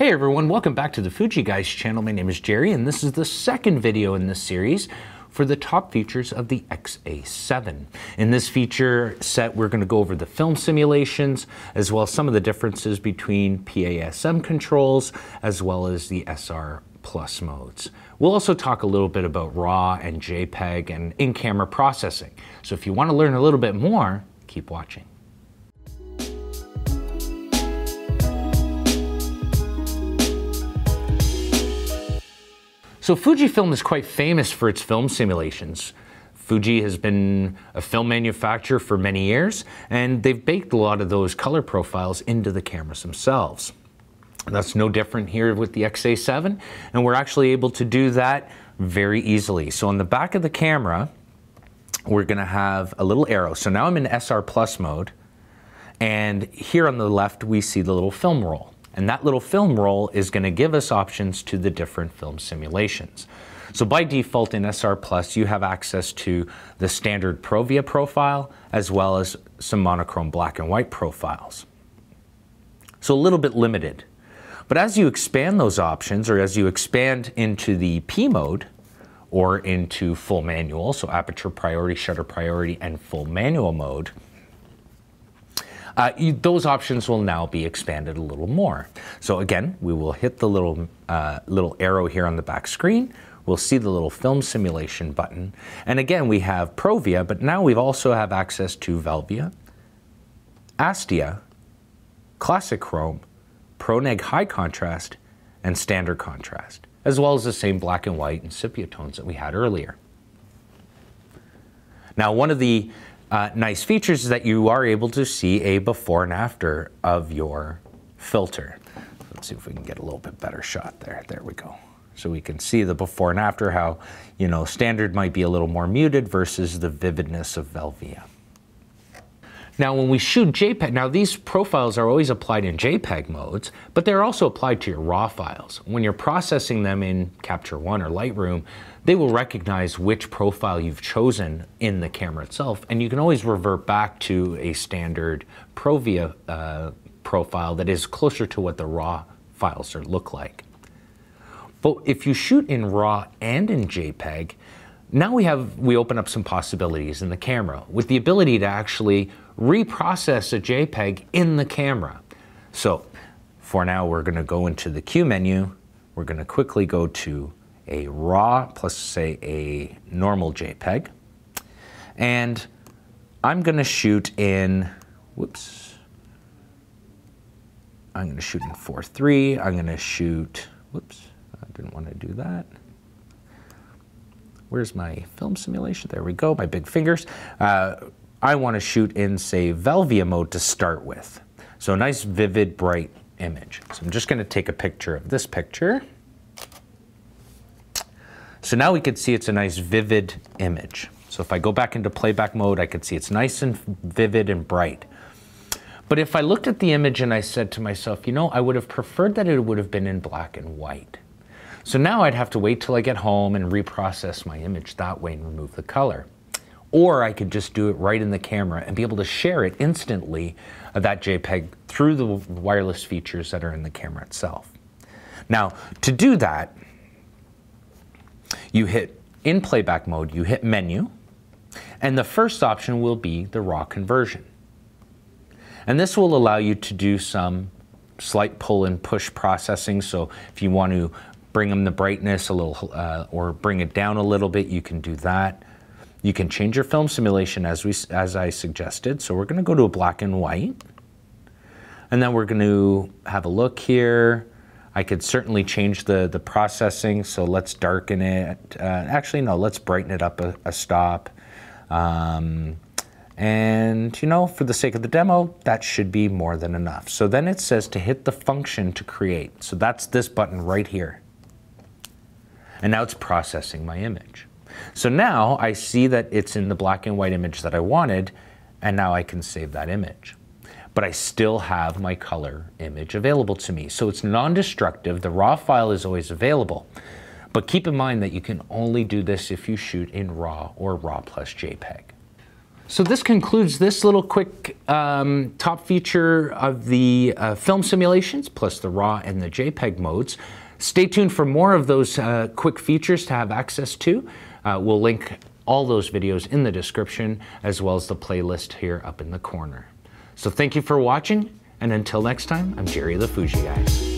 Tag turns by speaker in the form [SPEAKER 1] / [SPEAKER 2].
[SPEAKER 1] Hey everyone, welcome back to the Fuji Guys channel. My name is Jerry and this is the second video in this series for the top features of the XA7. In this feature set, we're going to go over the film simulations, as well as some of the differences between PASM controls, as well as the SR Plus modes. We'll also talk a little bit about RAW and JPEG and in-camera processing. So if you want to learn a little bit more, keep watching. So Fujifilm is quite famous for its film simulations. Fuji has been a film manufacturer for many years, and they've baked a lot of those color profiles into the cameras themselves. That's no different here with the XA7, and we're actually able to do that very easily. So on the back of the camera, we're going to have a little arrow. So now I'm in SR Plus mode, and here on the left we see the little film roll. And that little film roll is going to give us options to the different film simulations. So by default in SR Plus, you have access to the standard Provia profile, as well as some monochrome black and white profiles. So a little bit limited. But as you expand those options, or as you expand into the P mode, or into full manual, so aperture priority, shutter priority, and full manual mode, those options will now be expanded a little more. So again, we will hit the little arrow here on the back screen. We'll see the little film simulation button. And again, we have Provia, but now we also have access to Velvia, Astia, Classic Chrome, ProNeg High Contrast, and Standard Contrast, as well as the same black and white and sepia tones that we had earlier. Now, one of the nice features is that you are able to see a before and after of your filter. Let's see if we can get a little bit better shot there. There we go. So we can see the before and after, how, you know, standard might be a little more muted versus the vividness of Velvia. Now when we shoot JPEG, now these profiles are always applied in JPEG modes, but they're also applied to your RAW files. When you're processing them in Capture One or Lightroom, they will recognize which profile you've chosen in the camera itself, and you can always revert back to a standard Provia profile that is closer to what the RAW files look like. But if you shoot in RAW and in JPEG, now we open up some possibilities in the camera with the ability to actually reprocess a JPEG in the camera. So for now, we're going to go into the Q menu. We're going to quickly go to a RAW plus, say, a normal JPEG. And I'm going to shoot in, whoops, I'm going to shoot in 4:3. I'm going to shoot, whoops, I didn't want to do that. Where's my film simulation? There we go, my big fingers. I want to shoot in, say, Velvia mode to start with. So a nice, vivid, bright image. So I'm just going to take a picture of this picture. So now we can see it's a nice, vivid image. So if I go back into playback mode, I can see it's nice and vivid and bright. But if I looked at the image and I said to myself, you know, I would have preferred that it would have been in black and white. So now I'd have to wait till I get home and reprocess my image that way and remove the color. Or I could just do it right in the camera and be able to share it instantly, that JPEG, through the wireless features that are in the camera itself. Now, to do that, you hit, in playback mode, you hit menu, and the first option will be the RAW conversion. And this will allow you to do some slight pull and push processing. So if you want to bring them the brightness a little, or bring it down a little bit, you can do that. You can change your film simulation as I suggested. So we're going to go to a black and white, and then we're going to have a look here. I could certainly change the processing, so let's darken it. Actually, no, let's brighten it up a stop. And, you know, for the sake of the demo, that should be more than enough. So then it says to hit the function to create. So that's this button right here. And now it's processing my image. So now I see that it's in the black and white image that I wanted, and now I can save that image. But I still have my color image available to me. So it's non-destructive. The RAW file is always available. But keep in mind that you can only do this if you shoot in RAW or RAW plus JPEG. So this concludes this little quick top feature of the film simulations, plus the RAW and the JPEG modes. Stay tuned for more of those quick features to have access to. We'll link all those videos in the description, as well as the playlist here up in the corner. So thank you for watching, and until next time, I'm Jerry the Fuji Guy.